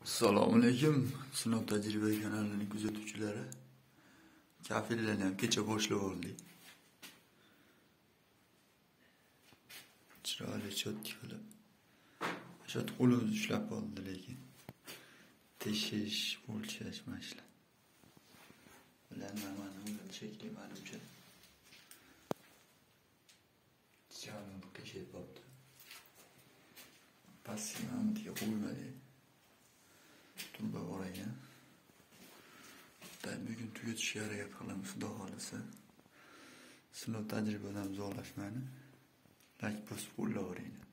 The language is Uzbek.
Assalomu alaykum. Sinov tajriba kanalining kuzatuvchilari. Kafillarni ham kecha boshlab oldik. Chiroyli chotki qilib. O'sha qo'limiz ushlab qoldi lekin. Teshish, o'lchash mashlar. Ular mana shekli menimcha. Chiroyli qishib qoldi. Passivantiga qo'ymadi. Turba bor ekan. Bugun tugatishga harakat qilamiz, xudo xolisa. Sinov tajribadan zo'rlashmani like bosib qo'llayveringlar.